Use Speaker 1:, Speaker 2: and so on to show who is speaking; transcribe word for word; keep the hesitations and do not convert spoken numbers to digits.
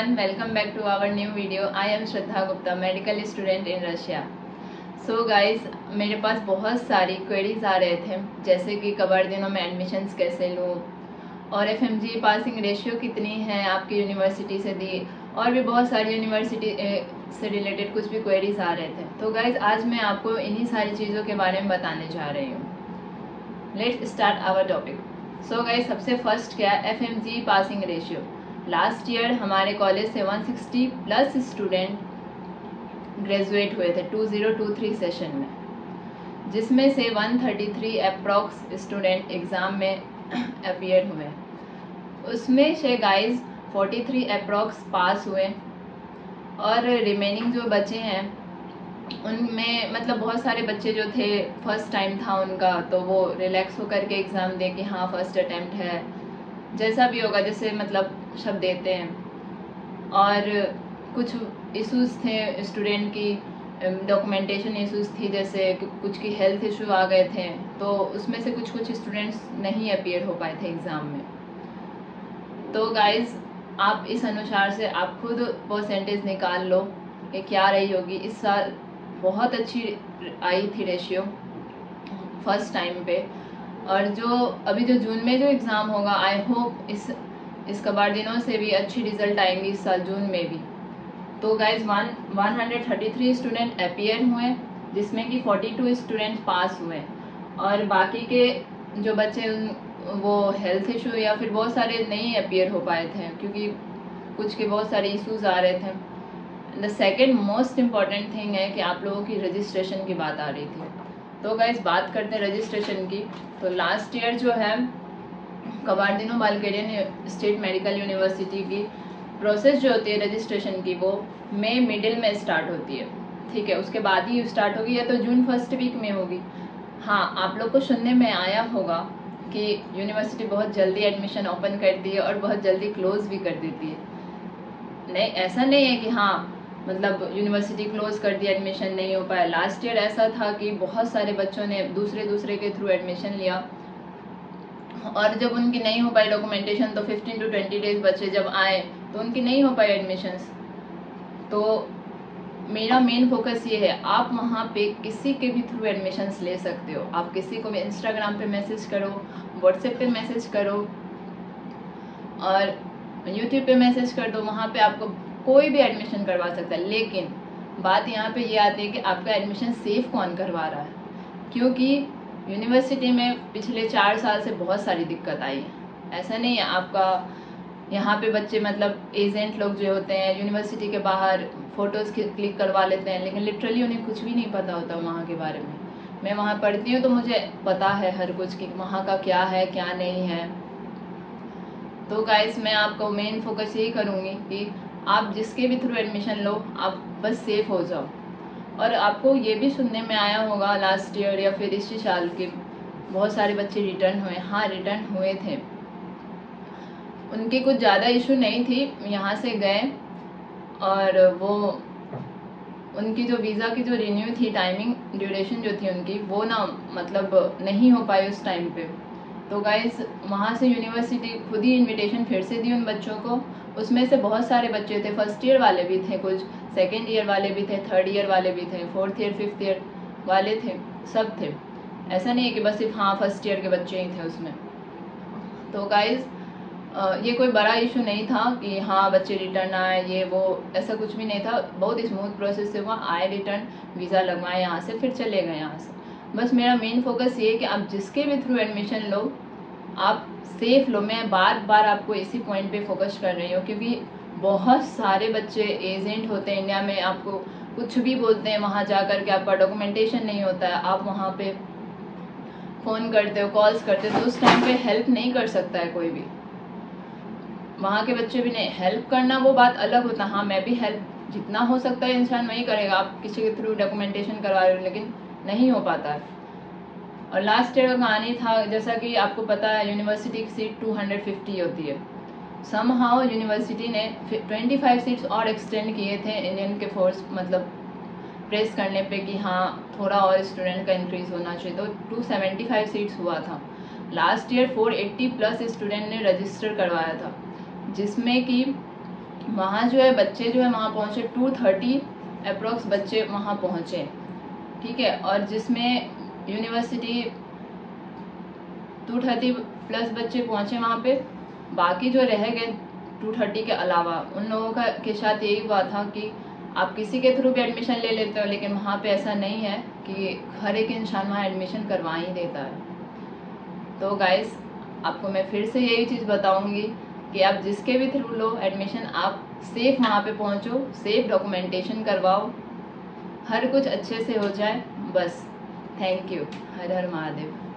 Speaker 1: everyone, welcome back to our new video. I am Shraddha Gupta, medical student in Russia. So guys, मेरे पास बहुत सारी queries आ रहे थे, जैसे कि कबर दिनों में एडमिशन्स कैसे लूँ और F M G passing ratio कितनी है आपकी यूनिवर्सिटी से दी, और भी बहुत सारी यूनिवर्सिटी से रिलेटेड कुछ भी क्वेरीज आ रहे थे। तो गाइज आज मैं आपको इन्हीं सारी चीज़ों के बारे में बताने जा रही हूँ। Let's start our topic. So guys सबसे फर्स्ट क्या है, F M G passing ratio. Last year हमारे कॉलेज से एक सौ साठ प्लस स्टूडेंट ग्रेजुएट हुए थे दो हज़ार तेईस सेशन में, जिसमें से एक सौ तैंतीस अप्रॉक्स स्टूडेंट एग्ज़ाम में अपीयर हुए। उसमें से गाइज तैंतालीस अप्रॉक्स पास हुए और रिमेनिंग जो बचे हैं उनमें मतलब बहुत सारे बच्चे जो थे फर्स्ट टाइम था उनका, तो वो रिलैक्स होकर के एग्ज़ाम दे कि हाँ फर्स्ट अटैम्प्ट है, जैसा भी होगा जैसे मतलब शब्द देते हैं। और कुछ इश्यूज़ थे स्टूडेंट की, डॉक्यूमेंटेशन इश्यूज़ थी, जैसे कुछ की हेल्थ इशू आ गए थे, तो उसमें से कुछ कुछ स्टूडेंट्स नहीं अपीयर हो पाए थे एग्ज़ाम में। तो गाइज़ आप इस अनुसार से आप खुद परसेंटेज निकाल लो कि क्या रही होगी। इस साल बहुत अच्छी आई थी रेशियो फर्स्ट टाइम पे, और जो अभी जो जून में जो एग्ज़ाम होगा, आई होप इस इस कबाड़ दिनों से भी अच्छी रिज़ल्ट आएंगी इस साल जून में भी। तो guys one one hundred thirty three student appear हुए, जिसमें कि फोर्टी टू स्टूडेंट पास हुए, और बाकी के जो बच्चे वो हेल्थ इशू या फिर बहुत सारे नहीं अपीयर हो पाए थे क्योंकि कुछ के बहुत सारे इश्यूज़ आ रहे थे। The second most important thing है कि आप लोगों की रजिस्ट्रेशन की बात आ रही थी। तो गाइज बात करते हैं रजिस्ट्रेशन की। तो लास्ट ईयर जो है Kabardino Balkarian State Medical University की प्रोसेस जो होती है रजिस्ट्रेशन की, वो मई मिडिल में स्टार्ट होती है, ठीक है। उसके बाद ही स्टार्ट होगी या तो जून फर्स्ट वीक में होगी। हाँ, आप लोग को सुनने में आया होगा कि यूनिवर्सिटी बहुत जल्दी एडमिशन ओपन करती है और बहुत जल्दी क्लोज भी कर देती है। नहीं, ऐसा नहीं है कि हाँ मतलब यूनिवर्सिटी क्लोज कर दी, एडमिशन नहीं हो पाया। लास्ट ईयर ऐसा था कि बहुत सारे बच्चों ने दूसरे दूसरे के थ्रू एडमिशन लिया, और जब उनकी नहीं हो पाई डॉक्यूमेंटेशन तो फिफ्टीन टू ट्वेंटी डेज बचे, जब आए तो उनकी नहीं हो पाई एडमिशन्स। तो मेरा मेन फोकस ये है, आप वहाँ पे किसी के भी थ्रू एडमिशन्स ले सकते हो। आप किसी को भी इंस्टाग्राम पे मैसेज करो, व्हाट्सएप पे मैसेज करो और यूट्यूब पे मैसेज कर दो, वहाँ पे आपको कोई भी एडमिशन करवा सकता है। लेकिन बात यहाँ पे ये आती है कि आपका एडमिशन सेफ कौन करवा रहा है, क्योंकि यूनिवर्सिटी में पिछले चार साल से बहुत सारी दिक्कत आई है। ऐसा नहीं है आपका यहाँ पे बच्चे मतलब एजेंट लोग जो होते हैं यूनिवर्सिटी के बाहर फ़ोटोज़ क्लिक करवा लेते हैं, लेकिन लिटरली उन्हें कुछ भी नहीं पता होता वहाँ के बारे में। मैं वहाँ पढ़ती हूँ तो मुझे पता है हर कुछ कि वहाँ का क्या है क्या नहीं है। तो गाइस मैं आपको मेन फोकस यही करूँगी कि आप जिसके भी थ्रू एडमिशन लो, आप बस सेफ़ हो जाओ। और आपको ये भी सुनने में आया होगा लास्ट ईयर या फिर इसी साल के बहुत सारे बच्चे रिटर्न हुए। हाँ, रिटर्न हुए थे, उनकी कुछ ज़्यादा इशू नहीं थी, यहाँ से गए और वो उनकी जो वीज़ा की जो रिन्यू थी, टाइमिंग ड्यूरेशन जो थी उनकी, वो ना मतलब नहीं हो पाई उस टाइम पे। तो गाइस वहाँ से यूनिवर्सिटी खुद ही इनविटेशन फिर से दी उन बच्चों को। उसमें से बहुत सारे बच्चे थे, फर्स्ट ईयर वाले भी थे, कुछ सेकेंड ईयर वाले भी थे, थर्ड ईयर वाले भी थे, फोर्थ ईयर फिफ्थ ईयर वाले थे, सब थे। ऐसा नहीं है कि बस सिर्फ हाँ फर्स्ट ईयर के बच्चे ही थे उसमें। तो गाइज़ ये कोई बड़ा इशू नहीं था कि हाँ बच्चे रिटर्न आए ये वो, ऐसा कुछ भी नहीं था। बहुत स्मूथ प्रोसेस से हुआ, आए रिटर्न, वीज़ा लगवाए यहाँ से, फिर चले गए यहाँ से। बस मेरा मेन फोकस ये है कि आप जिसके भी थ्रू एडमिशन लो आप सेफ लो। मैं बार बार आपको इसी पॉइंट पे फोकस कर रही हूँ, क्योंकि बहुत सारे बच्चे एजेंट होते हैं इंडिया में, आपको कुछ भी बोलते हैं, वहाँ जा कर के आपका डॉक्यूमेंटेशन नहीं होता है, आप वहाँ पे फ़ोन करते हो, कॉल्स करते हो, तो उस टाइम पे हेल्प नहीं कर सकता है कोई भी, वहाँ के बच्चे भी नहीं। हेल्प करना वो बात अलग होता है, हाँ मैं भी हेल्प जितना हो सकता है इंसान वही करेगा। आप किसी के थ्रू डॉक्यूमेंटेशन करवा रहे हो लेकिन नहीं हो पाता है। और लास्ट ईयर का कहानी था, जैसा कि आपको पता है यूनिवर्सिटी की सीट टू हंड्रेड फिफ्टी होती है। समहाउ यूनिवर्सिटी ने पच्चीस सीट्स और एक्सटेंड किए थे इंडियन के फोर्स मतलब प्रेस करने पे कि हाँ थोड़ा और स्टूडेंट का इंक्रीज़ होना चाहिए, तो टू सेवेंटी फाइव सीट्स हुआ था। Last year four eighty plus student ने रजिस्टर करवाया था, जिसमें कि वहाँ जो है बच्चे जो है वहाँ पहुँचे टू थर्टी अप्रोक्स बच्चे वहाँ पहुँचे, ठीक है। और जिसमें यूनिवर्सिटी टू थर्टी प्लस बच्चे पहुँचे वहाँ पे, बाकी जो रह गए टू थर्टी के अलावा उन लोगों का के साथ यही हुआ था कि आप किसी के थ्रू भी एडमिशन ले लेते हो, लेकिन वहाँ पे ऐसा नहीं है कि हर एक इंसान वहाँ एडमिशन करवा ही देता है। तो गाइस आपको मैं फिर से यही चीज़ बताऊंगी कि आप जिसके भी थ्रू लो एडमिशन, आप सेफ वहाँ पे पहुँचो, सेफ डॉक्यूमेंटेशन करवाओ, हर कुछ अच्छे से हो जाए बस। Thank you. हर हर महादेव।